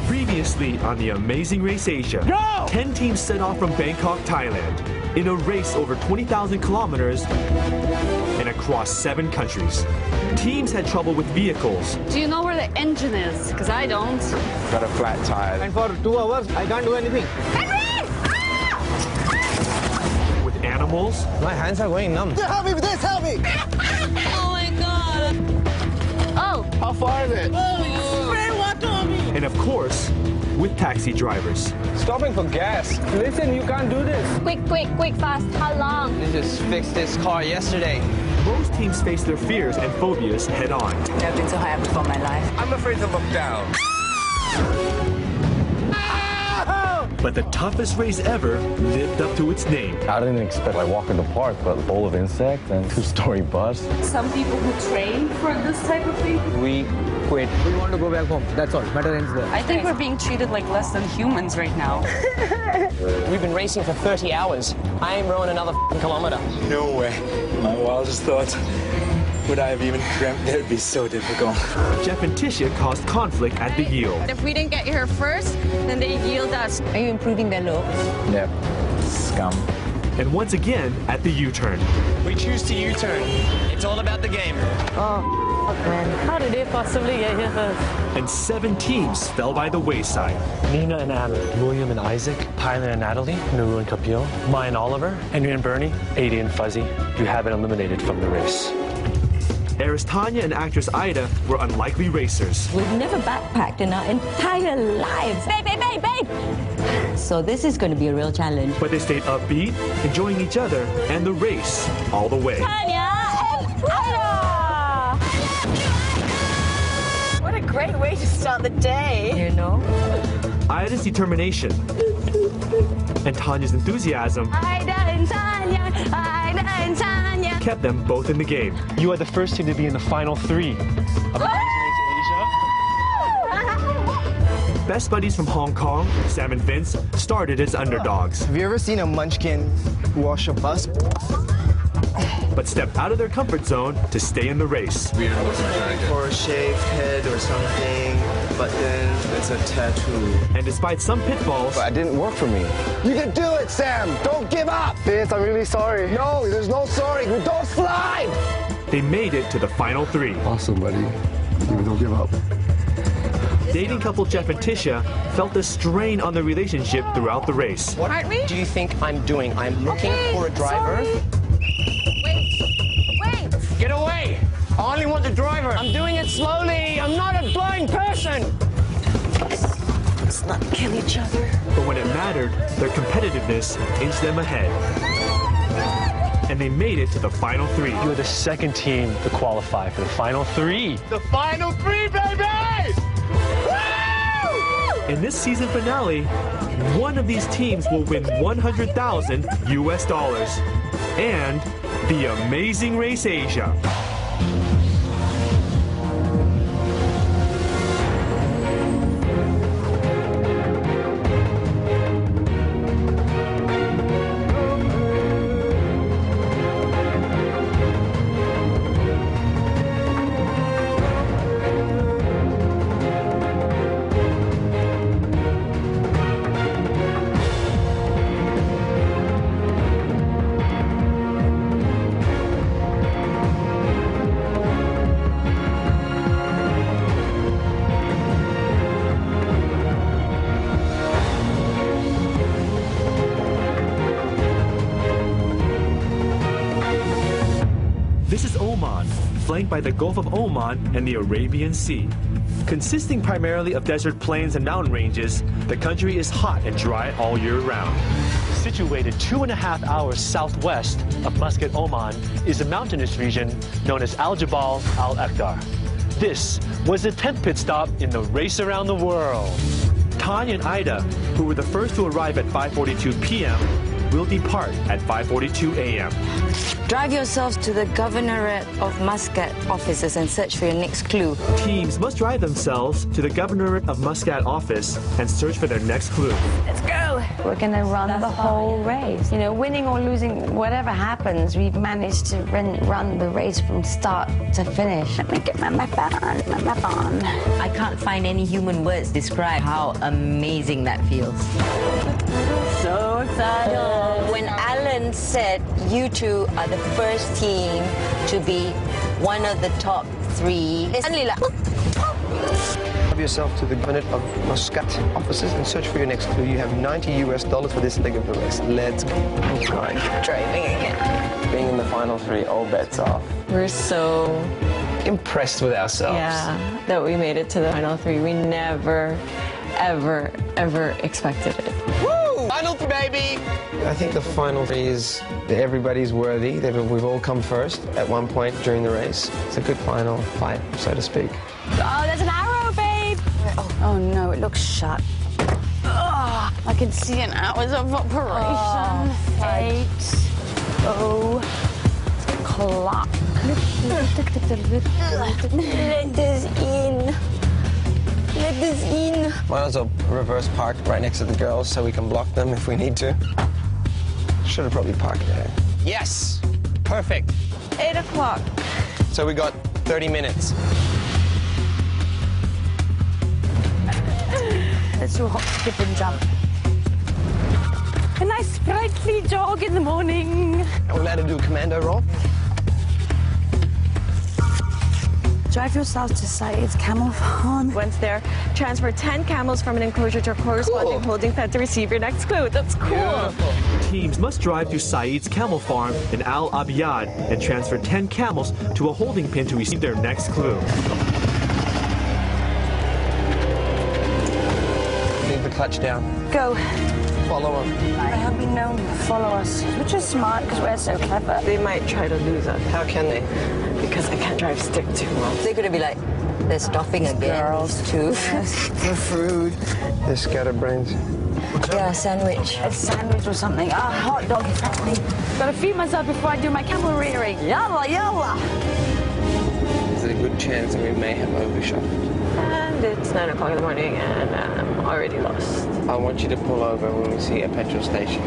Previously on the Amazing Race Asia, 10 teams set off from Bangkok, Thailand, in a race over 20,000 kilometers and across 7 countries. Teams had trouble with vehicles. Do you know where the engine is? Because I don't. Got a flat tire. And for 2 hours, I can't do anything. With animals. My hands are going numb. Help me with this, help me! Oh my god. Oh. How far is it? Spray water on me. And of course, with taxi drivers. Stopping for gas. Listen, you can't do this. Quick, quick, quick, fast. How long? They just fixed this car yesterday. Most teams face their fears and phobias head on. Never been so high up before in my life. I'm afraid to look down. But the toughest race ever lived up to its name. I didn't expect I walk in the park, but a bowl of insects and 2-story bus. Some people who train for this type of thing. We quit. We want to go back home. That's all. Better ends there. I think we're being treated like less than humans right now. We've been racing for 30 hours. I ain't rowing another kilometer. No way. My wildest thoughts. Would I have even dreamt that it'd be so difficult? Jeff and Tisha caused conflict at the yield. If we didn't get here first, then they yield us. Are you improving their looks? Yep. Scum. And once again at the U-turn. We choose to U-turn. It's all about the game. Oh, fuck, man. How did they possibly get here first? And 7 teams fell by the wayside. Nina and Adam, William and Isaac, Tyler and Natalie, Nuru and Kapil, Maya and Oliver, Henry and Bernie, Adi and Fuzzy. You have been eliminated from the race. Heiress Tanya and actress Ida were unlikely racers. We've never backpacked in our entire lives. Babe, babe, babe, babe! So this is going to be a real challenge. But they stayed upbeat, enjoying each other and the race all the way. Tanya and Ida! What a great way to start the day. You know? Ida's determination and Tanya's enthusiasm Ida and Tanya, Ida and Tanya. kept them both in the game. You are the first team to be in the final 3 of the Amazing Race Asia. Best buddies from Hong Kong, Sam and Vince, started as underdogs, Have you ever seen a munchkin wash a bus? but stepped out of their comfort zone to stay in the race. Or a shaved head or something, but then it's a tattoo. And despite some pitfalls, But it didn't work for me. You can do it, Sam! Don't give up! Vince, I'm really sorry. No, there's no sorry. Don't slide! they made it to the final 3. Awesome, buddy. Don't give up. Dating couple Jeff and Tisha felt a strain on their relationship throughout the race. What do you think I'm doing? I'm looking for a driver. Wait. Get away! I only want the driver. I'm doing it slowly. I'm not a blind person. Let's not kill each other. But when it mattered, their competitiveness inched them ahead. And they made it to the final 3. You are the second team to qualify for the final 3. The final 3, baby! In this season finale, one of these teams will win $100,000 US and the Amazing Race Asia. This is Oman, flanked by the Gulf of Oman and the Arabian Sea. Consisting primarily of desert plains and mountain ranges, the country is hot and dry all year round. Situated 2.5 hours southwest of Muscat, Oman, is a mountainous region known as Al Jabal Al Akhdar. This was the 10th pit stop in the race around the world. Tanya and Ida, who were the first to arrive at 5:42 p.m., will depart at 5:42 a.m. Drive yourselves to the Governorate of Muscat offices and search for your next clue. Teams must drive themselves to the Governorate of Muscat office and search for their next clue. Let's go! So we're going to run the whole race. You know, winning or losing, whatever happens, we've managed to run the race from start to finish. Let me get my map on. I can't find any human words to describe how amazing that feels. So excited. When Alan said you two are the first team to be one of the top 3, it's suddenly like... Drive yourself to the minute of Muscat offices and search for your next clue. You have $90 for this leg of the race. Let's go. Oh God, driving again. Being in the final 3, all bets off. We're so impressed with ourselves. Yeah, that we made it to the final 3. We never, ever, ever expected it. Woo! Final 3, baby! I think the final 3 is everybody's worthy. We've all come first at one point during the race. It's a good final fight, so to speak. Oh, there's an arrow, babe! Oh no, it looks shut. Oh, I can see an hours of operation. 8 o'clock. Let us in. Let us in. Might as well reverse park right next to the girls so we can block them if we need to. Should have probably parked there. Yes! Perfect. 8 o'clock. So we got 30 minutes. Let's do a hop, skip and jump. A nice sprightly jog in the morning. We're allowed to do a commando roll. Drive yourselves to Saeed's camel farm. Once there, transfer 10 camels from an enclosure to a corresponding holding pen to receive your next clue. That's cool. Beautiful. Teams must drive to Saeed's camel farm in Al Abiyad and transfer 10 camels to a holding pin to receive their next clue. Leave the clutch down. Go. Follow them. I have been known to follow us, which is smart because we're so clever. They might try to lose us. How can they? Because I can't drive stick too well. They're going to be like, they're stopping again, girls. too. For food. They're scatterbrains. Yeah, sandwich. A sandwich or something. A hot dog, if anything. Gotta feed myself before I do my camel rearing. Yalla, yalla. There's a good chance that we may have overshot. And it's 9 o'clock in the morning and I'm already lost. I want you to pull over when we see a petrol station.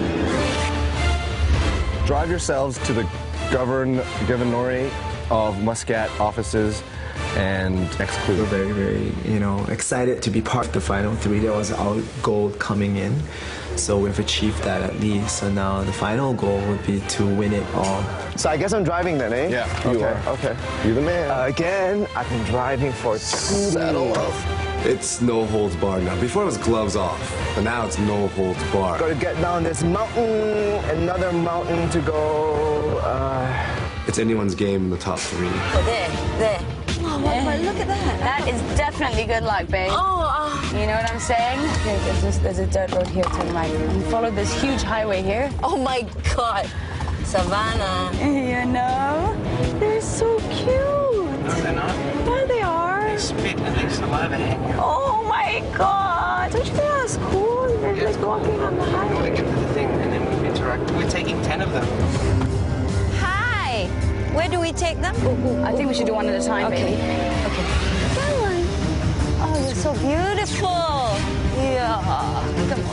Drive yourselves to the Gouverneur of Muscat offices and next clue. We're very, very, excited to be part of the final 3. That was our goal coming in. So we've achieved that at least. So now the final goal would be to win it all. So I guess I'm driving then, eh? Yeah, you are. Okay. You're the man. Again, I've been driving for 2 Saddle days. up. It's no holds barred now. Before it was gloves off, but now it's no holds barred. Got to get down this mountain, another mountain to go. It's anyone's game in the top 3. There. Oh, look at that. That is definitely good luck, babe. You know what I'm saying? Okay, there's a dirt road here, turn right. And follow this huge highway here. Oh my God. Savannah. You know? They're so cute. No, they're not. Yeah, they are. They spit and they saliva hang out. Oh my God. Don't you think that's cool? They're Yes. like walking on the We want to highway. get to the thing and then we interact. We're taking 10 of them. Hi. Where do we take them? I think we should do one at a time, baby. Okay. Come on. Oh, you're so beautiful. Yeah. Come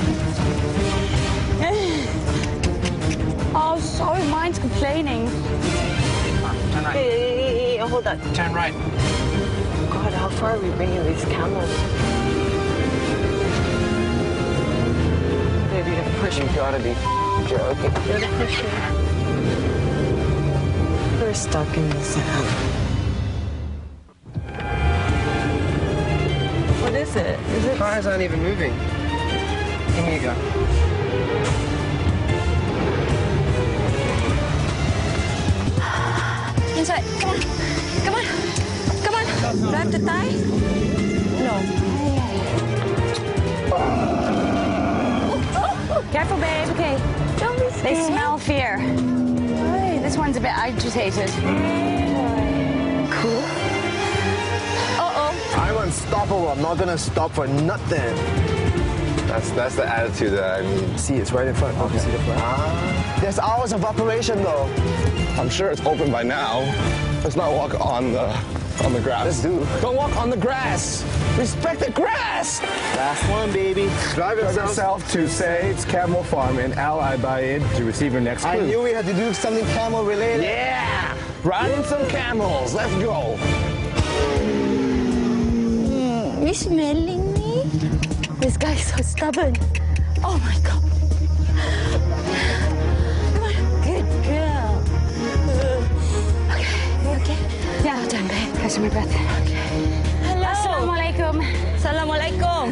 on. Oh, sorry, mine's complaining. Turn right. Hey, hold on. Turn right. God, how far are we bringing these camels? Baby, you're gonna push me. You gotta be joking. You're gonna push me. We're stuck in the sand. What is it? Is it? Cars aren't even moving. Here you go. Inside. Come on. Come on. Do I have to tie? No. Careful, babe. Okay. Don't be scared. They smell fear. Hey, this one's a bit agitated. Cool. Uh-oh. I'm unstoppable. I'm not gonna stop for nothing. That's the attitude that I need. See, it's right in front. Okay. See the flag? There's hours of operation though. I'm sure it's open by now. Let's not walk on the grass. Let's do. Don't walk on the grass. Respect the grass! Last one, baby. Drive yourself to Said's Camel Farm in Al Abaid to receive your next clue. I knew we had to do something camel related. Yeah! Riding some camels. Let's go. You smelling me? This guy's so stubborn. Oh my God. Good girl. Okay, you okay? Yeah, well done, babe. Catch my breath. Okay. Hello. Assalamualaikum. Assalamualaikum.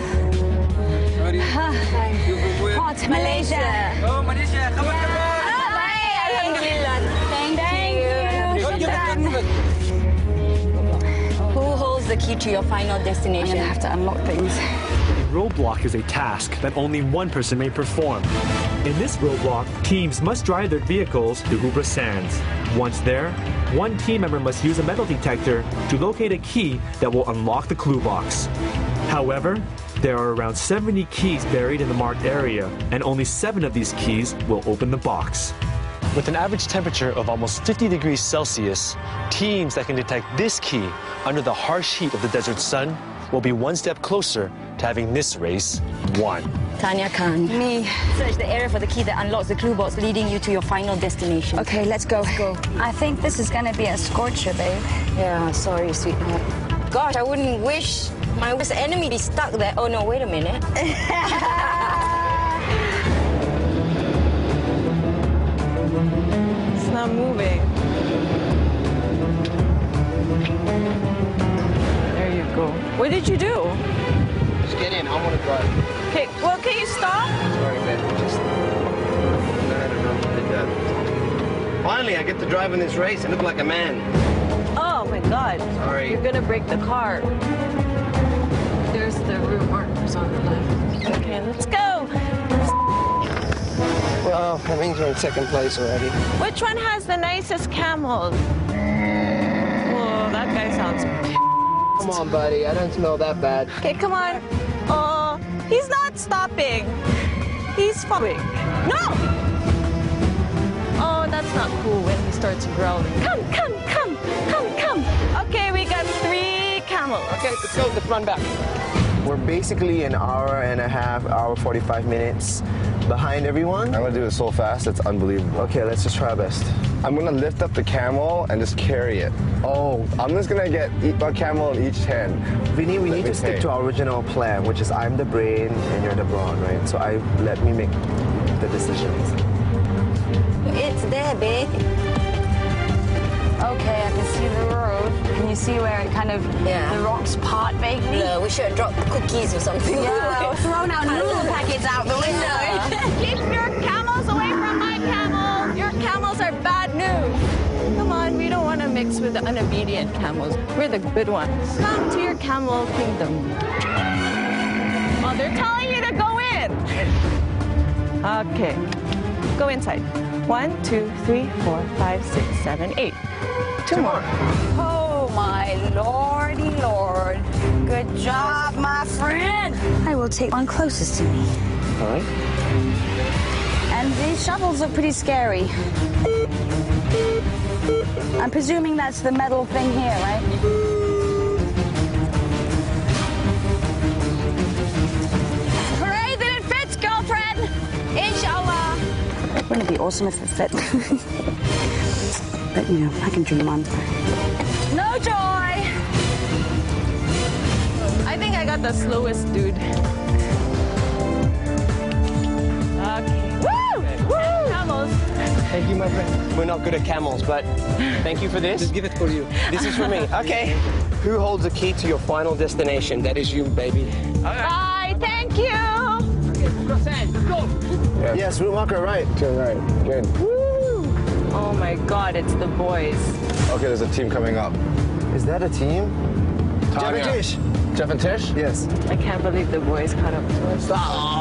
Hot Malaysia. Oh, Malaysia. Come on, come on. Bye. Alhamdulillah. Thank you. Who holds the key to your final destination? I'm gonna have to unlock things. Roadblock is a task that only one person may perform. In this roadblock, teams must drive their vehicles to Hubra Sands. Once there, one team member must use a metal detector to locate a key that will unlock the clue box. However, there are around 70 keys buried in the marked area, and only 7 of these keys will open the box. With an average temperature of almost 50 degrees Celsius, teams that can detect this key under the harsh heat of the desert sun will be one step closer to having this race won. Tanya Khan. Me. Search the area for the key that unlocks the clue box leading you to your final destination. Okay, let's go. I think this is gonna be a scorcher, babe. Yeah, sorry, sweetheart. Gosh, I wouldn't wish my worst enemy be stuck there. Oh no, wait a minute. It's not moving. There you go. What did you do? Just get in. I want to drive. Okay, well, can you stop? Sorry, man. Just... Finally, I get to drive in this race and look like a man. Oh my God. Sorry. You're gonna break the car. There's the route markers on the left. Okay, let's go. Well, that means we're in second place already. Which one has the nicest camels? Whoa, that guy sounds pissed. Come on, buddy. I don't smell that bad. Okay, come on. Oh, he's not stopping. He's following. No! Oh, that's not cool when he starts growling. Come. Okay, we got 3 camels. Okay, let's go. Let's run back. We're basically an hour and a half, hour 45 minutes behind everyone. I'm gonna do it so fast, it's unbelievable. Okay, let's just try our best. I'm gonna lift up the camel and just carry it. Oh, I'm just gonna get a camel in each hand. we need to stick to our original plan, which is I'm the brain and you're the brawn, right? So let me make the decisions. It's there, babe. Okay, I can see the road. Can you see where it kind of, the rocks part vaguely? Yeah, we should drop cookies or something. Yeah, or thrown out noodle packets out the window. Keep your camels away from my camels. Your camels are bad news. Come on, we don't want to mix with the unobedient camels. We're the good ones. Come to your camel kingdom. Oh, they're telling you to go in. Okay, go inside. 1, 2, 3, 4, 5, 6, 7, 8. 2 more. Oh, my lordy lord. Good job, my friend. I will take one closest to me. All right. And these shovels are pretty scary. I'm presuming that's the metal thing here, right? Hooray that it fits, girlfriend! Inshallah. Wouldn't it be awesome if it fit? But, you know, I can dream on. No joy! I think I got the slowest dude. Okay. Woo! Woo! Camels. Thank you, my friend. We're not good at camels, but thank you for this. Just give it for you. This is for me. Okay. Who holds the key to your final destination? That is you, baby. Bye. Thank you. Okay, let's go. Yes, route marker right. Turn right. Good. Woo! Oh my God, it's the boys. Okay, there's a team coming up. Is that a team? Jeff and Tish. Jeff and Tish? Yes. I can't believe the boys caught up to us.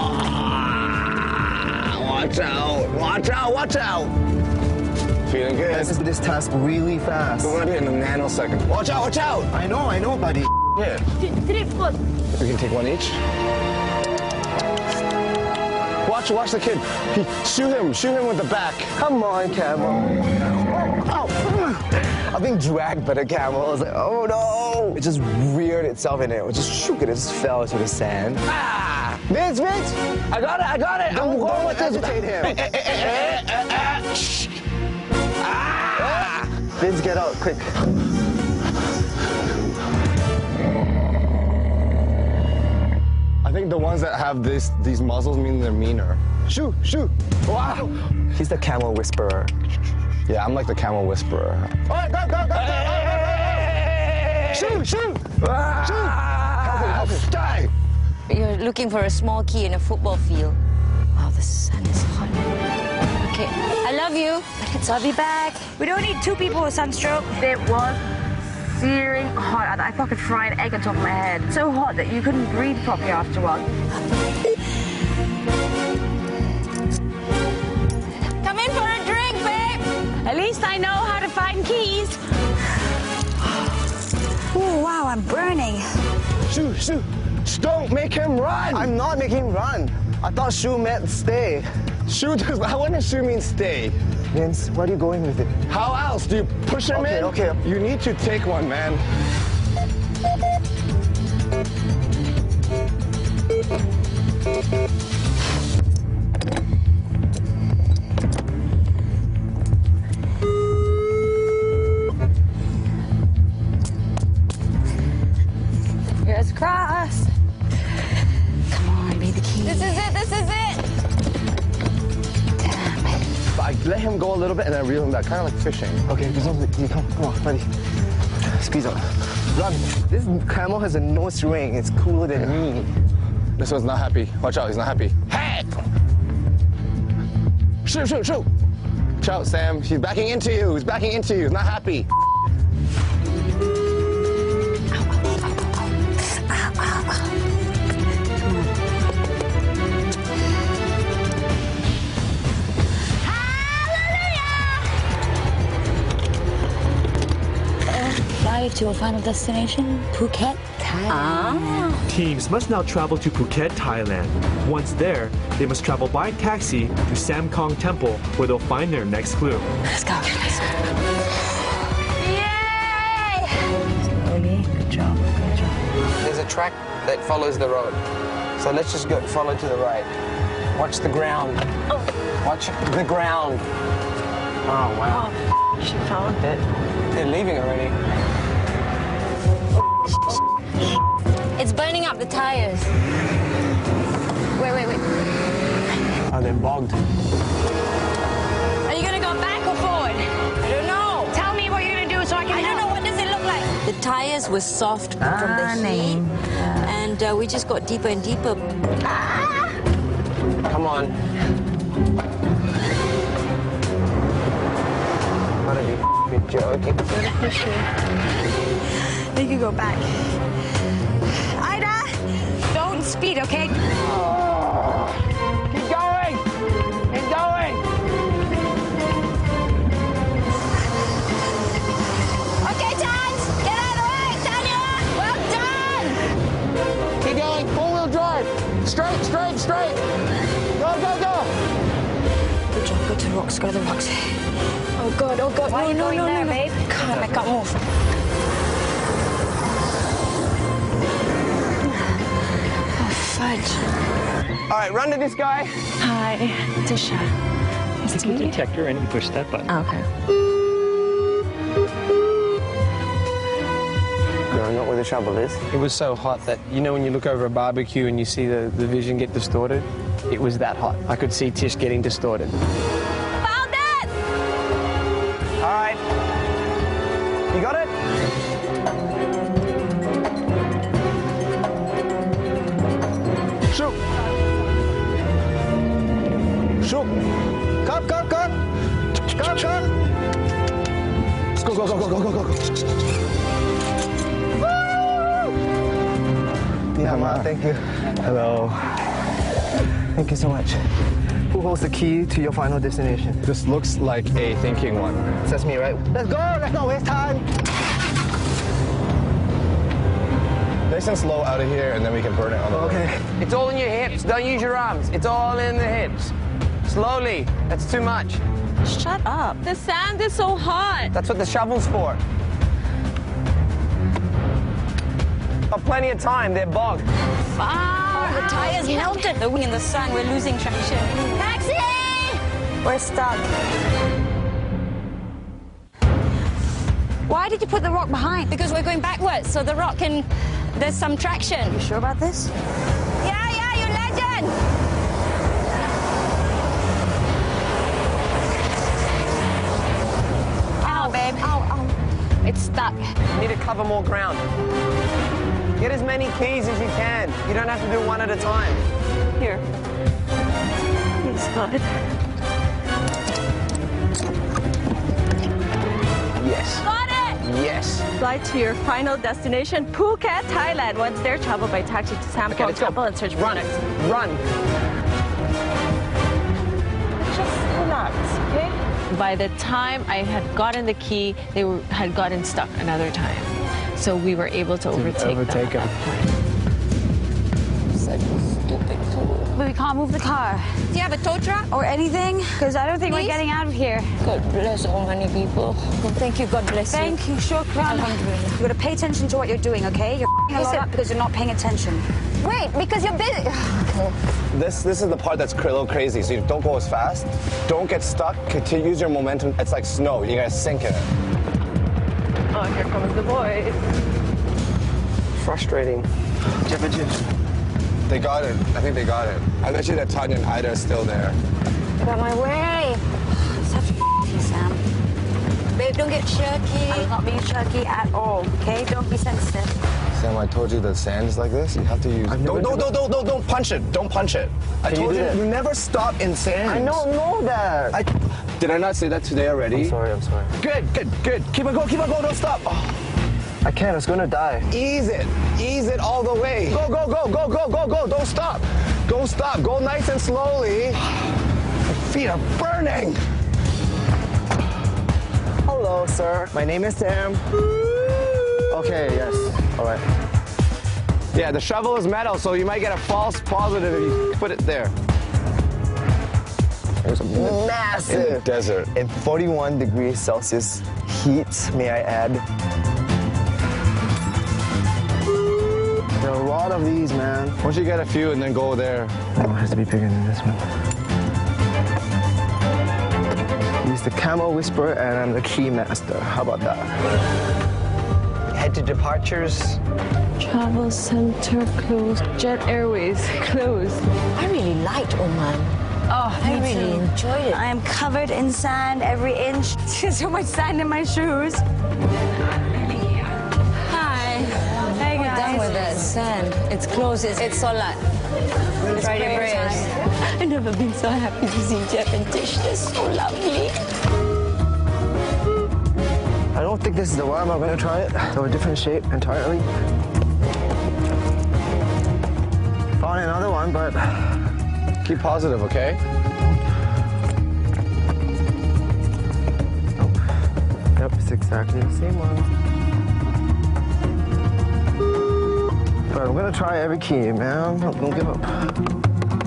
Watch out! Watch out! Watch out! Feeling good. Let's do this task really fast. We're gonna be in a nanosecond. Watch out! Watch out! I know, buddy. Yeah. We can take one each. Watch the kid. Shoot him with the back. Come on, camel. Oh. I'm being dragged by the camel. I was like, oh no. it just reared itself in it. It just shook it. It just fell into the sand. Ah! Vince! I got it! Don't agitate him. Vince, get out, quick. I think the ones that have these muzzles mean they're meaner. Shoo! Wow! He's the camel whisperer. Yeah, I'm like the camel whisperer. All right, go! Shoot! Help him. Die! You're looking for a small key in a football field. Wow, the sun is hot. Okay, I love you. I'll be back. We don't need 2 people with sunstroke. It was searing hot. I fucking fried an egg on top of my head. So hot that you couldn't breathe properly afterwards. Come in for a drink, babe. At least I know how to find keys. Oh, wow, I'm burning. Shoo! Don't make him run! I'm not making him run. I thought shoo meant stay. When does shoo mean stay? Vince, where are you going with it? How else? Do you push him in? Okay. You need to take one, man. Here's cross. Come on, be the key. This is it. I let him go a little bit and then reel him back, kind of like fishing. Okay, come on, buddy. Squeeze out. Run. This camel has a nose ring. It's cooler than me. This one's not happy. Watch out, he's not happy. Hey! Shoot! Watch out, Sam. He's backing into you. He's not happy. To our final destination, Phuket, Thailand. Teams must now travel to Phuket, Thailand. Once there, they must travel by taxi to Sam Kong Temple, where they'll find their next clue. Let's go. Yay! Slowly. Good job. There's a track that follows the road. So let's just go follow to the right. Watch the ground. Watch the ground. Oh, wow. Oh, she found it. They're leaving already. It's burning up the tires. Wait. Oh, they're bogged. Are you gonna go back or forward? I don't know. Tell me what you're gonna do so I can I don't know. What does it look like? The tires were soft from the heat, and we just got deeper and deeper. Come on. What are you joking? You can go back. Ida, don't speed, okay? Keep going! Okay, Tans, get out of the way. Tanya, well done. Keep going. Four-wheel drive. Straight. Go. Good job, go to the rocks, go to the rocks. Oh God. Why are you going there, babe? God, I can't move. Fudge. All right, run to this guy. Hi, Tisha. It's a detector and you push that button. Okay. No, not where the trouble is. It was so hot that, you know when you look over a barbecue and you see the vision get distorted? It was that hot. I could see Tish getting distorted. Found it! All right. You got it? Shoot! Cut! Let's go. Yeah, man, thank you. Hello. Thank you so much. Who holds the key to your final destination? This looks like a thinking one. That's me, right? Let's go! Let's not waste time! Nice and slow out of here, and then we can burn it on the road. Okay. It's all in your hips. Don't use your arms. It's all in the hips. Slowly. That's too much. Shut up. The sand is so hot. That's what the shovel's for. Got plenty of time. They're bogged. Oh, the tires melted. The wing in the sun. We're losing traction. Taxi! We're stuck. Why did you put the rock behind? Because we're going backwards, so the rock can... There's some traction. You sure about this? Yeah, you legend! Ow, babe. Ow. It's stuck. You need to cover more ground. Get as many keys as you can. You don't have to do one at a time. Here. It's got it. Yes. Got it! Yes. Fly to your final destination, Phuket, Thailand. Once there, travel by taxi to Sampo let's go. Temple and search for Run. products. Run. Just relax, okay? By the time I had gotten the key, they had gotten stuck another time. So we were able to overtake them at that point. Such a stupid fool. But we can't move the car. Do you have a tow truck? Or anything? Because I don't think Please? we're getting out of here. God bless all many people. Oh, thank you, God bless you. Thank you, shukran. Alhamdulillah. You've got to pay attention to what you're doing, okay? You're a lot up because you're not paying attention. Wait, because you're busy. This is the part that's a little crazy. So you don't go as fast. Don't get stuck. Continue use your momentum. It's like snow. You're gonna sink in it. Oh, here comes the boys. Frustrating. They got it. I think they got it. I bet you that Tanya and Ida are still there. Get out of my way. Such a Sam. Babe, don't get jerky. I'm not being jerky at all, okay? Don't be sensitive. Sam, I told you the sand is like this. You have to use. Don't punch it. Don't punch it. I told you you never stop in sand. I don't know that. Did I not say that today already? I'm sorry. Good. Keep on going. Don't stop. Oh. I can't. It's gonna die. Ease it all the way. Go. Don't stop. Don't stop. Go nice and slowly. My feet are burning. Hello, sir. My name is Sam. Okay, yes. All right. Yeah, the shovel is metal, so you might get a false positive if you put it there. There's a massive in the desert. In 41 degrees Celsius heat, may I add. There are a lot of these, man. Once you get a few and then go there. Oh, it has to be bigger than this one. He's the camel whisperer and I'm the key master. How about that? Head to departures. Travel center closed. Jet Airways closed. I really liked Oman. Oh, I really enjoyed it. I am covered in sand every inch. There's so much sand in my shoes. Hi. Hey, We're guys. done with that sand. It's closed. It's Salat. It's Friday prayers. I've never been so happy to see Jeff and Tish. They're so lovely. I don't think this is the one. I'm going to try it. So a different shape entirely. Found another one, but... Keep positive, okay? Nope. Yep, it's exactly the same one. But I'm going to try every key, man. Don't give up.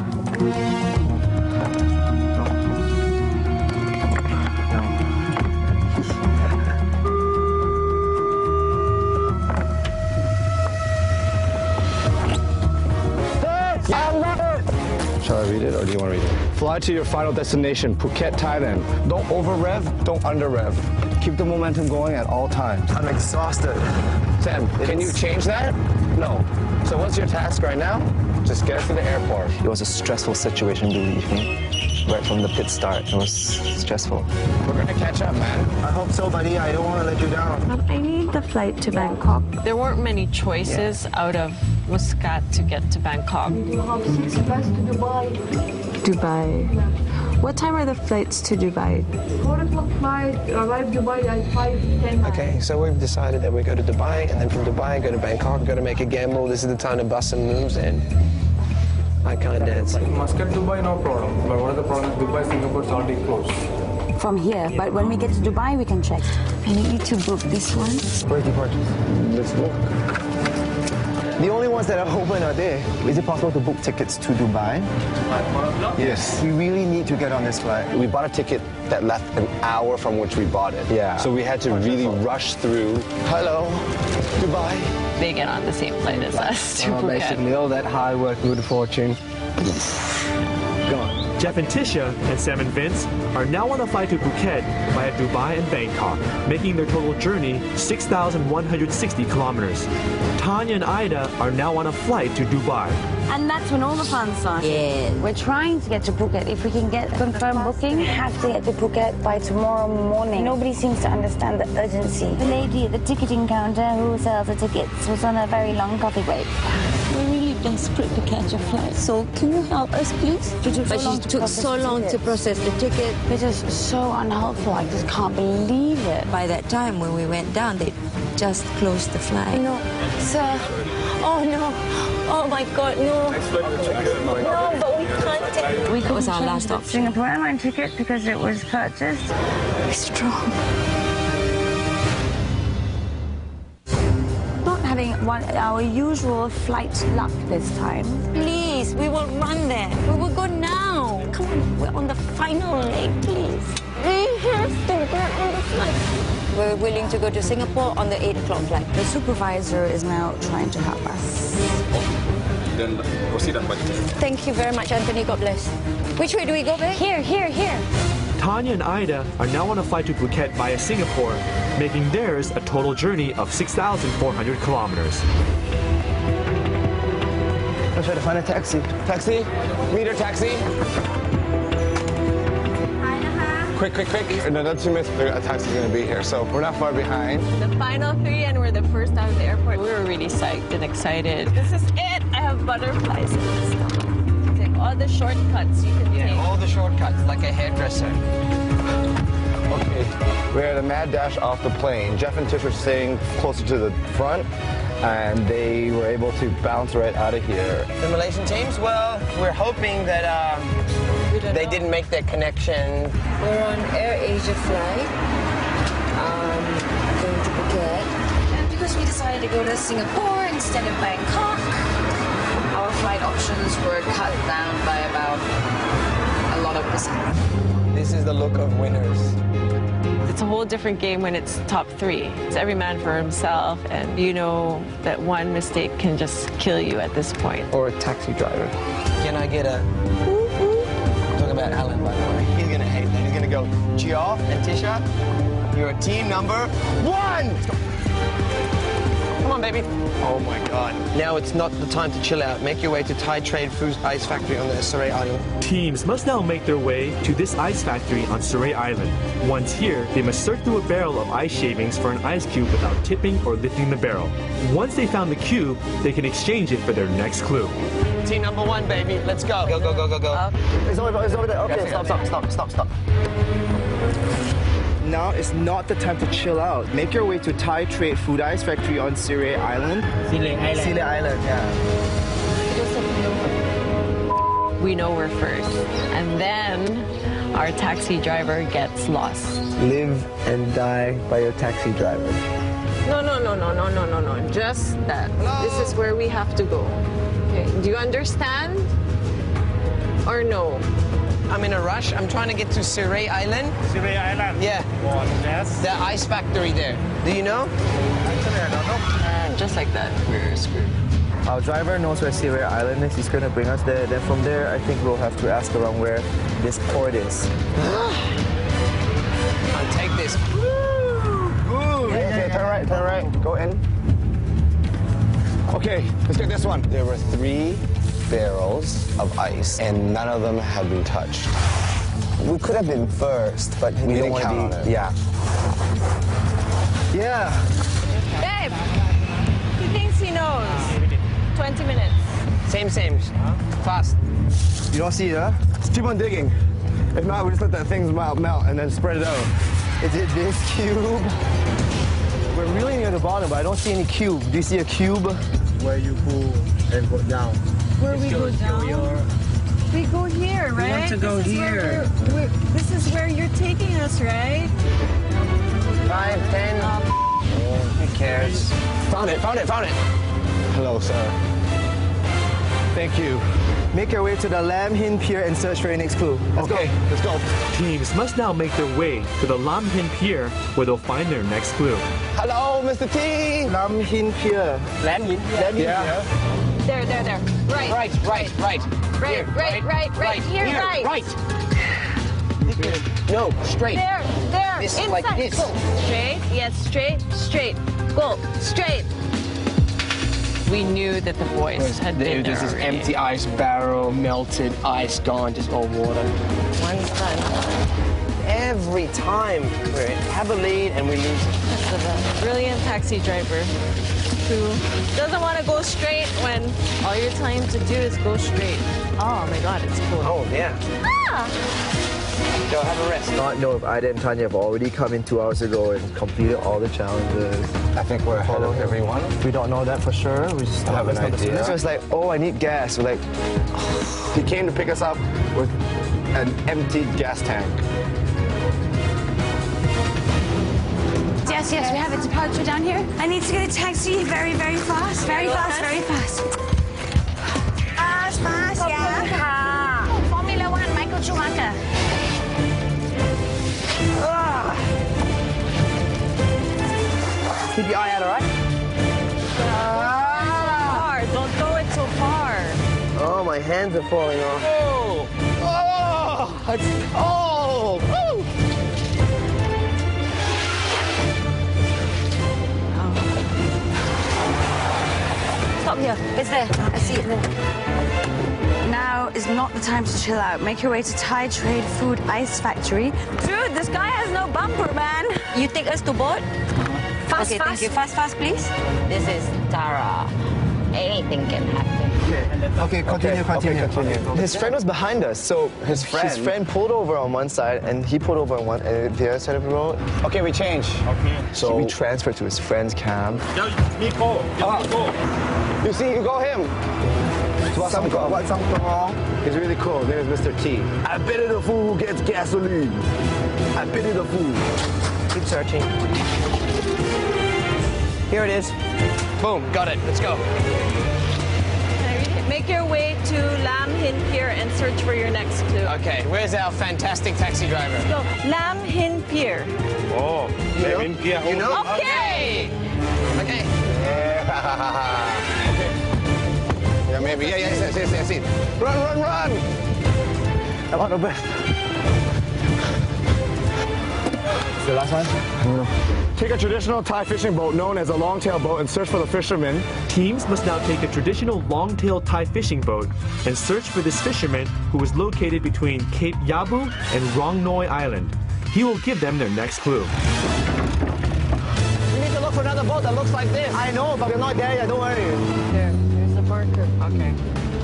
Shall I read it or do you want to read it? Fly to your final destination, Phuket, Thailand. Don't over-rev, don't under-rev. Keep the momentum going at all times. I'm exhausted. Sam, can you change that? No. So what's your task right now? Just get us to the airport. It was a stressful situation, believe me. Right from the pit start, it was stressful. We're gonna catch up, man. I hope so, buddy. I don't want to let you down. I need the flight to Bangkok. There weren't many choices out of Muscat to get to Bangkok. We have 6 flights to Dubai. Dubai. What time are the flights to Dubai? 4 o'clock flight, arrive Dubai at 5:10. Okay, so we've decided that we go to Dubai, and then from Dubai go to Bangkok, go to make a gamble. This is the time to bust some moves, and I can't dance. Muscat, Dubai, no problem. But what is the problem? Dubai, Singapore is already closed. From here, but when we get to Dubai, we can check. I need you to book this one. Where's departures? Let's look. The only ones that are open are there. Is it possible to book tickets to Dubai? Yes. We really need to get on this flight. We bought a ticket that left an hour from which we bought it. Yeah. So we had to really rush through. Hello, Dubai. they get on the same flight as us to Phuket. Basically, all that hard work, good fortune. Gone. Jeff and Tisha and Sam and Vince are now on a flight to Phuket via Dubai and Bangkok, making their total journey 6,160 kilometers. Tanya and Ida are now on a flight to Dubai. And that's when all the fun started. Yeah. We're trying to get to Phuket. If we can get confirmed booking, we have to get to Phuket by tomorrow morning. Nobody seems to understand the urgency. The lady at the ticketing counter who sells the tickets was on a very long coffee break. We're really desperate to catch a flight. So can you help us, please? But she took so long to process the ticket. They're just so unhelpful. I just can't believe it. By that time, when we went down, they just closed the flight. No, sir. Oh, no. Oh, my God, no. No, but we can't take... That was our last option. Singapore Airline ticket because it was purchased. Strong. Not having our usual flight luck this time. Please, we will run there. We will go now. Come on, we're on the final leg, please. We have to get on the flight. We're willing to go to Singapore on the 8 o'clock flight. The supervisor is now trying to help us. Then proceed on budget. Thank you very much, Anthony. God bless. Which way do we go, babe? Here. Tanya and Ida are now on a flight to Phuket via Singapore, making theirs a total journey of 6,400 kilometers. Let's try to find a taxi. Taxi? Meter taxi? Quick. In another 2 minutes, a taxi's going to be here, so we're not far behind. The final 3 and we're the first out of the airport. We were really psyched and excited. This is it! I have butterflies in my stomach. Take all the shortcuts you can take. All the shortcuts, like a hairdresser. Okay, we're at a mad dash off the plane. Jeff and Tish are staying closer to the front, and they were able to bounce right out of here. The Malaysian teams, well, we're hoping that they didn't make their connection. We're on Air Asia flight, going to Phuket. And because we decided to go to Singapore instead of Bangkok, our flight options were cut down by about a lot of %. This is the look of winners. It's a whole different game when it's top 3. It's every man for himself, and you know that one mistake can just kill you at this point. Or a taxi driver. Can I get a... Talk about Alan, by the way. He's going to hate that. He's going to go, Geoff and Tisha, you're team number 1! Let's go. Come on, baby. Oh, my God. Now it's not the time to chill out. Make your way to Thai Trade Foods Ice Factory on the S03 Island. Teams must now make their way to this ice factory on S03 Island. Once here, they must search through a barrel of ice shavings for an ice cube without tipping or lifting the barrel. Once they found the cube, they can exchange it for their next clue. Team number 1, baby. Let's go. Go. It's over there. Okay, stop. Now is not the time to chill out. Make your way to Thai Trade Food Ice Factory on S03 Island. Sile Island, yeah. We know we're first, and then our taxi driver gets lost. Live and die by your taxi driver. No. Just that. Hello? This is where we have to go. Okay. Do you understand? Or no? I'm in a rush. I'm trying to get to S03 Island. S03 Island? Yeah. Yes. The ice factory there. Do you know? Actually, I don't know. And just like that, we're screwed. Our driver knows where S03 Island is. He's going to bring us there. Then from there, I think we'll have to ask around where this port is. I'll take this. Okay, turn right. Go in. Okay, let's get this one. There were 3 barrels of ice, and none of them had been touched. We could have been first, but we didn't count on it. Yeah. Babe, he thinks he knows. 20 minutes. Same. Fast. You don't see it, huh? Just keep on digging. If not, we just let that thing melt and then spread it out. Is it this cube? We're really near the bottom, but I don't see any cube. Do you see a cube? Where you pull and go down. Where we go down? We go here, right? We want to go here. This is where you're taking us, right? 5, 10. Who cares? Found it. Hello, sir. Thank you. Make your way to the Lam Hin Pier and search for your next clue. Let's go. Let's go. Teams must now make their way to the Lam Hin Pier where they'll find their next clue. Hello, Mr. T. Lam Hin Pier. Lam Hin Pier. Yeah. There. Right. Right. Here, right. No, straight. There. This, Inside. like this. Go. Straight. Yes, straight. Go. Straight. We knew that the boys had been there. This is empty ice barrel, melted ice gone, just all water. One's done. Every time we have a lead and we lose it. That's a brilliant taxi driver who doesn't want to go straight when all you're telling him to do is go straight. Oh my God, it's cool. Oh, yeah. Ah! Go have a rest. Not know if Ida and Tanya have already come in 2 hours ago and completed all the challenges. I think we're ahead of everyone. We don't know that for sure. We just have an idea. So it's like, oh, I need gas. We're like, He came to pick us up with an empty gas tank. Yes, we have a departure down here. I need to get a taxi very fast. Very fast, yeah. Formula 1, Michael Schumacher. keep your eye out, all right? Don't throw it so far. Oh, my hands are falling off. Stop here. It's there. I see it there. Now is not the time to chill out. Make your way to Thai Trade Food Ice Factory. Dude, this guy has no bumper, man. You take us to boat? Fast, okay, thank you. Fast, please. This is Tara. Anything can happen. Okay, continue. His friend was behind us, so his friend pulled over on one side, and he pulled over on the other side of the road. Okay, we change. Okay. So we transferred to his friend's cab. You see, you go him. What's wrong? He's really cool. There's Mr. T. I pity the fool who gets gasoline. I pity the fool. Keep searching. Here it is. Boom, got it. Let's go. Make your way to Lam Hin Pier and search for your next clue. Okay, where's our fantastic taxi driver? Let's go. Lam Hin Pier. Oh, Lam Hin Pier. You know? Okay. Okay. Okay. Yeah, maybe. Yeah, see. Run! I want the best. The last one? No. Take a traditional Thai fishing boat known as a longtail boat and search for the fisherman. Teams must now take a traditional long-tail Thai fishing boat and search for this fisherman who is located between Cape Yabu and Rong Noi Island. He will give them their next clue. We need to look for another boat that looks like this. I know, but we're not there yet. Don't worry. There's the marker. Okay.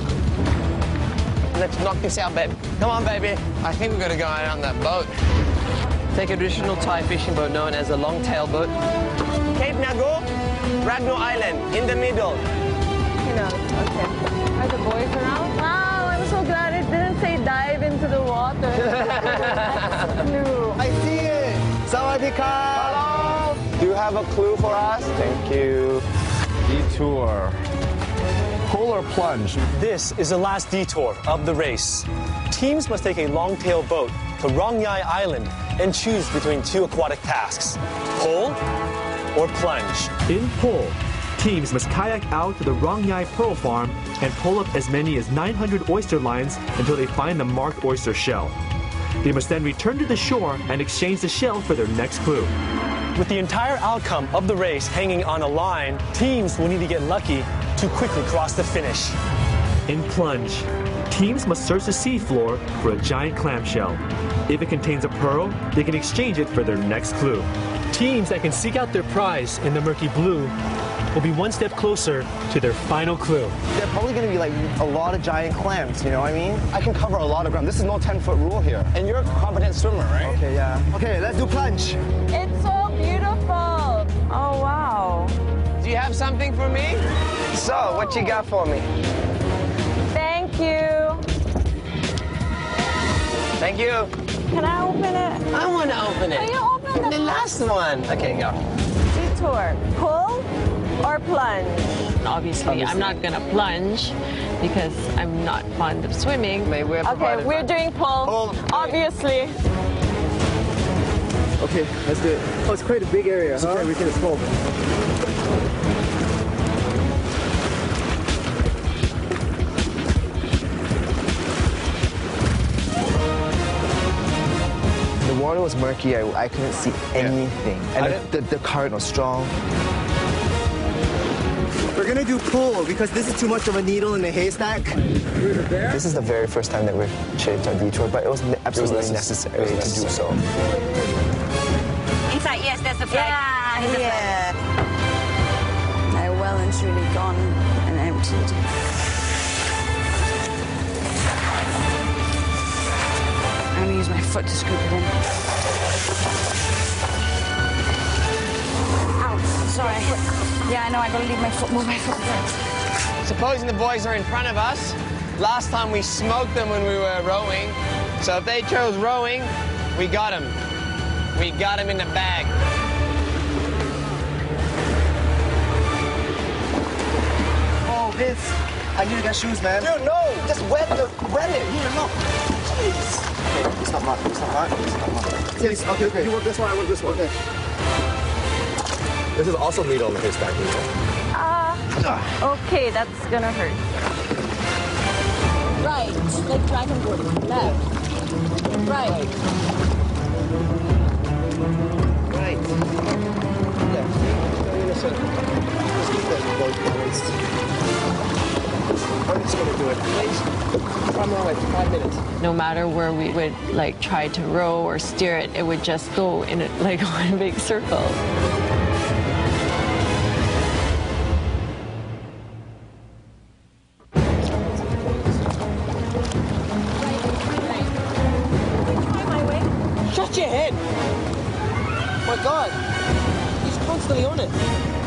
Let's knock this out, babe. Come on, baby. I think we're going to go out on that boat. Take a traditional Thai fishing boat known as a long-tail boat. Cape Nagu, Ragno Island, in the middle. You know, okay. Are the boys around? Wow, I'm so glad it didn't say dive into the water. I see it. Sawadika. Hello. Do you have a clue for us? Thank you. Detour. Pull or plunge? This is the last detour of the race. Teams must take a long-tail boat to Rong Nhai Island and choose between two aquatic tasks, pull or plunge. In pull, teams must kayak out to the Rong Nhai Pearl Farm and pull up as many as 900 oyster lines until they find the marked oyster shell. They must then return to the shore and exchange the shell for their next clue. With the entire outcome of the race hanging on a line, teams will need to get lucky to quickly cross the finish. In plunge, teams must search the seafloor for a giant clamshell. If it contains a pearl, they can exchange it for their next clue. Teams that can seek out their prize in the murky blue will be one step closer to their final clue. They're probably going to be like a lot of giant clams, you know what I mean? I can cover a lot of ground. This is no 10-foot rule here. And you're a competent swimmer, right? Okay, yeah. Okay, let's do plunge. It's so beautiful. Oh, wow. Do you have something for me? So, what you got for me? Thank you. Thank you. Can I open it? I want to open it. Can you open the last one? Okay, go. Detour. Pull or plunge? Obviously, I'm not gonna plunge because I'm not fond of swimming. Okay, we're doing pull, obviously. Okay, let's do it. Oh, it's quite a big area, huh? Okay, we can pull. The water was murky. I couldn't see anything. And the current was strong. We're gonna do pull because this is too much of a needle in a haystack. This is the very first time that we've shaped our detour, but it was absolutely necessary to do so. Inside, yes, there's the flag. Yeah. They're well and truly gone and emptied. I'm gonna use my foot to scoop it in. Ow, sorry. Yeah, I know, I gotta leave my foot, move my foot. Supposing the boys are in front of us, last time we smoked them when we were rowing, so if they chose rowing, we got them. We got them in the bag. Oh, Vince, I need to get shoes, man. Dude, no, just wet it. Here, look. Jeez. Okay, it's not mine. Yes, okay. You want this one, I want this one. Okay. This is also meat on the haystack. Okay, that's gonna hurt. Right, like dragon board. Left. Right. Right. Left. In a circle. Just keep that both ways. I'm just gonna do it, please. I'm on like 5 minutes. No matter where we would like try to row or steer it, it would just go in like one big circle. Shut your head! My God, he's constantly on it.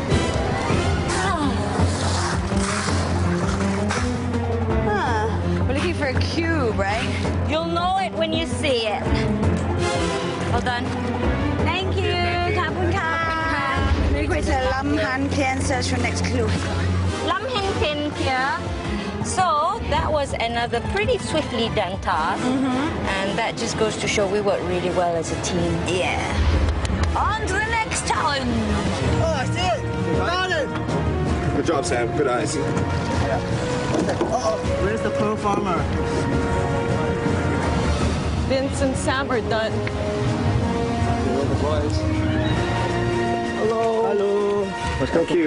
We're looking for a cube, right? You'll know it when you see it. Well done. Thank you. Maybe it's a Lam Han Pian search for next clue. Lam Han Pin here. So that was another pretty swiftly done task. And that just goes to show we work really well as a team. Yeah. On to the next challenge. Oh, I see it. Found it. Good job, Sam. Good eyes. Uh-oh. Where's the pearl farmer? Vince and Sam are done. The boys. Hello. Hello. Thank you.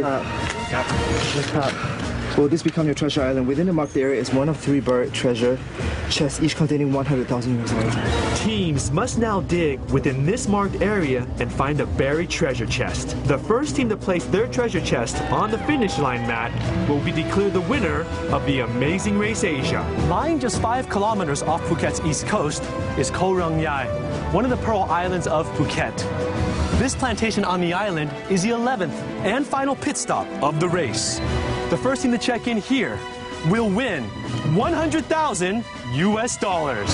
Will this become your treasure island? Within the marked area is one of 3 buried treasure chests, each containing 100,000 US dollars. Teams must now dig within this marked area and find a buried treasure chest. The first team to place their treasure chest on the finish line mat will be declared the winner of the Amazing Race Asia. Lying just 5 kilometers off Phuket's east coast is Koh Rang Yai, one of the Pearl Islands of Phuket. This plantation on the island is the 11th and final pit stop of the race. The first team to check in here will win 100,000 US dollars.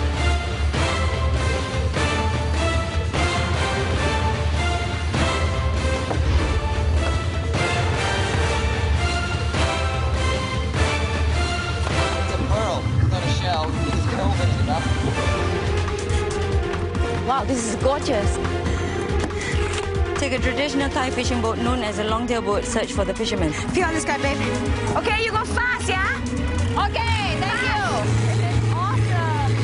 It's a pearl, not a shell. You just get over it enough. Wow, this is gorgeous. Take a traditional Thai fishing boat known as a longtail boat, search for the fishermen. Pee on this guy, babe. Okay, you go fast, yeah? Okay, thank you. Awesome.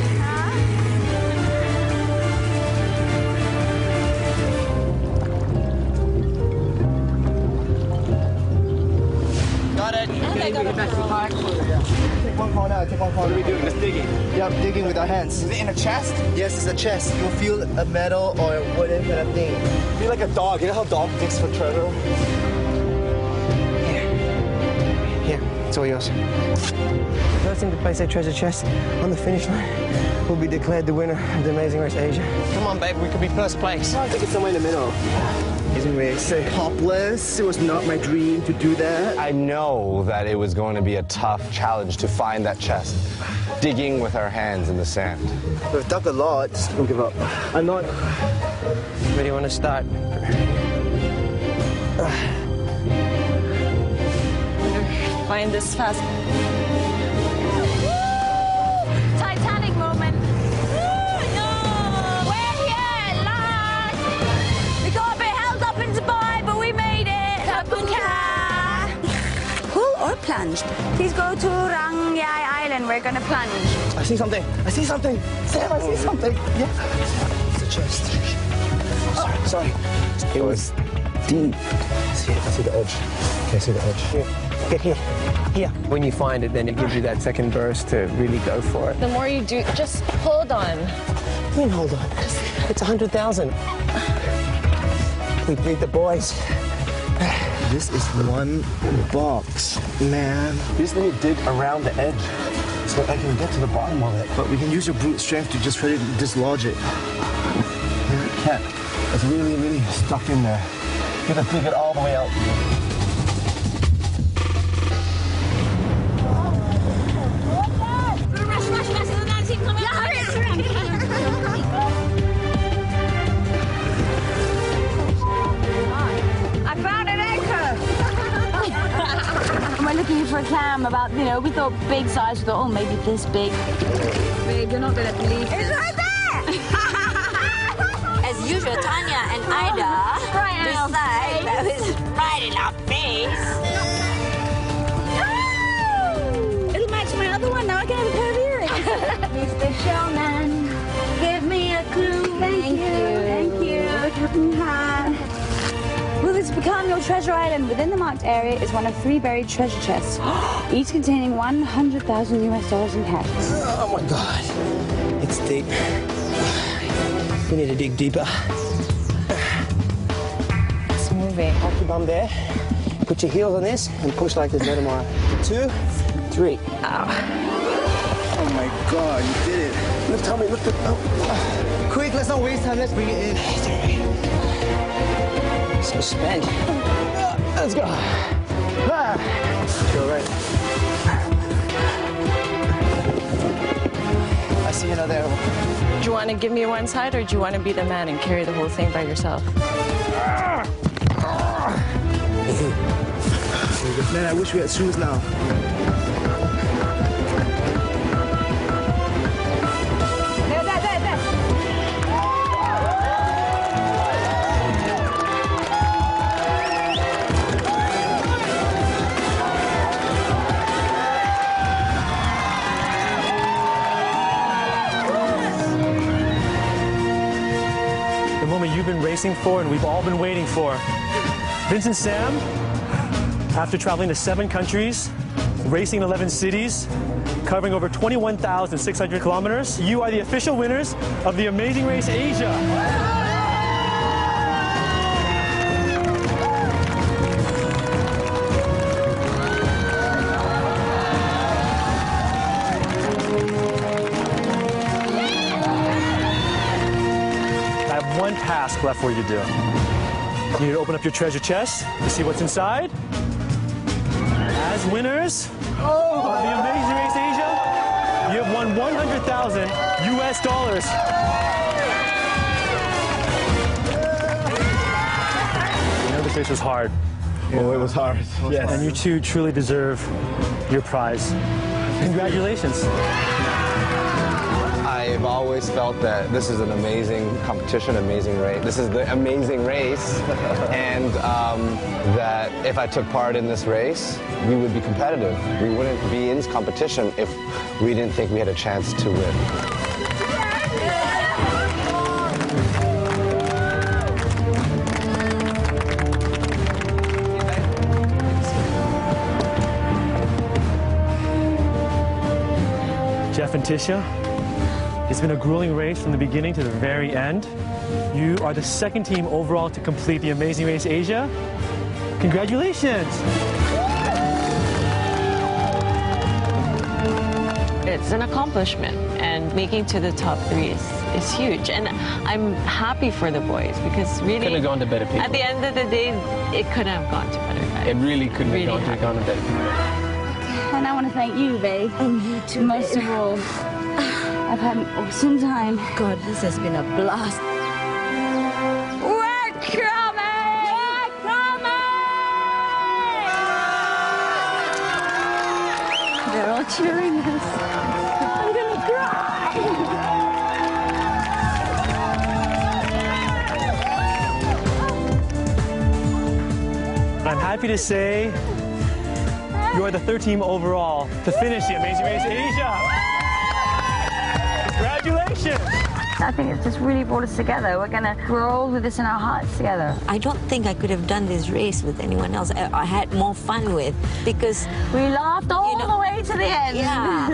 Got it. And I got a pearl. Take one corner, take one corner. What are we doing? Just digging. Yep, digging with our hands. Is it in a chest? Yes, it's a chest. You'll feel a metal or a wooden kind of thing. Be like a dog. You know how dog digs for treasure? Here, it's all yours. First thing to place their treasure chest on the finish line will be declared the winner of the Amazing Race Asia. Come on, babe, we could be first place. I think it's somewhere in the middle. Amazing Race. Topless. It was not my dream to do that. I know that it was going to be a tough challenge to find that chest, digging with our hands in the sand. We've dug a lot. Just don't give up. I'm not. Where do you want to start? find this fast. Titanic moment. No! We're here, last! We got a bit held up in Dubai, but we made it. PHUKET! Pull or plunge? Please go to Rangyai Island. We're gonna plunge. I see something. I see something. Sam, I see something. Yeah. It's a chest. Sorry. It was deep. I see the edge. Okay, I see the edge. Here. When you find it, then it gives you that second burst to really go for it. The more you do, just hold on. What do you mean, hold on? It's 100,000. We beat the boys. This is one box, man. We just need to dig around the edge so I can get to the bottom of it. But we can use your brute strength to just try to dislodge it. We can't. It's really, really stuck in there. You gotta dig it all the way out. We're looking for a clam about, we thought big size, we thought, oh, maybe this big. Babe, you're not gonna believe this. It's right there! As usual, Tanya and Ida decide that was right in our face. It'll match my other one, now I can have a pair of earrings. Mr. Showman, give me a clue. Thank you. The captain hat. Will this become your treasure island? Within the marked area is one of 3 buried treasure chests, each containing $100,000 in cash. Oh my God. It's deep. We need to dig deeper. It's moving. Hold your bum there. Put your heels on this and push like this. Tomorrow. 2, 3. Ow. Oh my God, you did it. Lift, Tommy, lift it up. Quick, let's not waste time. Let's bring it in. So spent. Let's go. Go right. I see another animal. Do you want to give me one side, or do you want to be the man and carry the whole thing by yourself? Man, I wish we had shoes now. You've been racing for and we've all been waiting for. Vince and Sam, after traveling to 7 countries, racing in 11 cities, covering over 21,600 kilometers, you are the official winners of the Amazing Race Asia. One task left for you to do. You need to open up your treasure chest to see what's inside. As winners of the Amazing Race Asia, you have won $100,000 US. You know this race was hard. Oh, it was hard. Yes. And you two truly deserve your prize. Congratulations. I've always felt that this is an amazing competition, amazing race. This is the amazing race, and that if I took part in this race, we would be competitive. We wouldn't be in competition if we didn't think we had a chance to win. Jeff and Tisha, it's been a grueling race from the beginning to the very end. You are the 2nd team overall to complete the Amazing Race Asia. Congratulations! It's an accomplishment, and making to the top 3 is huge. And I'm happy for the boys, because really, Could have gone to better people. At the end of the day, it couldn't have gone to better guys. It really couldn't have gone to better people. And I want to thank you, babe. And you too, most of all. I've had an awesome time. God, this has been a blast. We're coming! We're coming! cheering us. I'm gonna cry. I'm happy to say you are the third team overall to finish the Amazing Race Asia. Congratulations! I think it's just really brought us together. We're all with this in our hearts together. I don't think I could have done this race with anyone else. I had more fun with because we laughed all the way to the end. Yeah.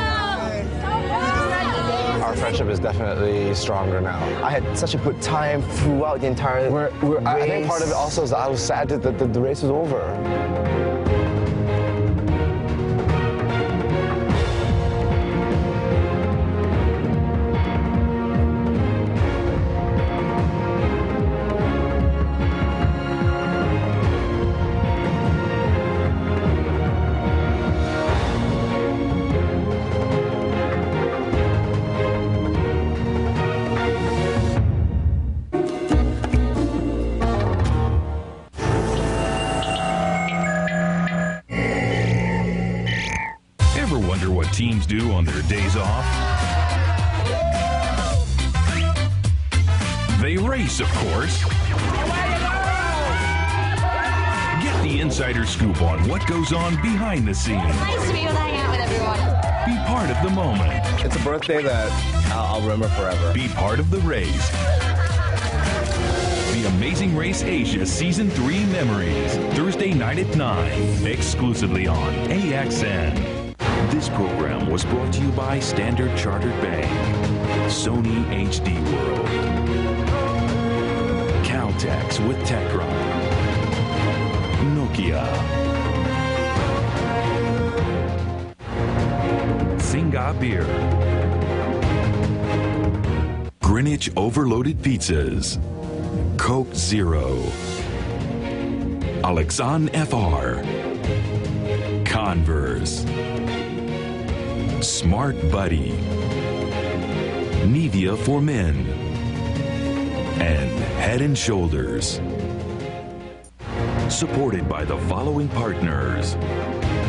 Our friendship is definitely stronger now. I had such a good time throughout the entire race. I think part of it also is I was sad that the race was over. Teams do on their days off? They race, of course. Get the insider scoop on what goes on behind the scenes. Nice to be able to hang out with everyone. Be part of the moment. It's a birthday that I'll remember forever. Be part of the race. The Amazing Race Asia Season 3 Memories. Thursday night at 9. Exclusively on AXN. This program was brought to you by Standard Chartered Bank, Sony HD World, Caltex with Tetra, Nokia, Singa Beer, Greenwich Overloaded Pizzas, Coke Zero, Alexan FR, Converse, Smart Buddy, Nivea for Men, and Head & Shoulders. Supported by the following partners: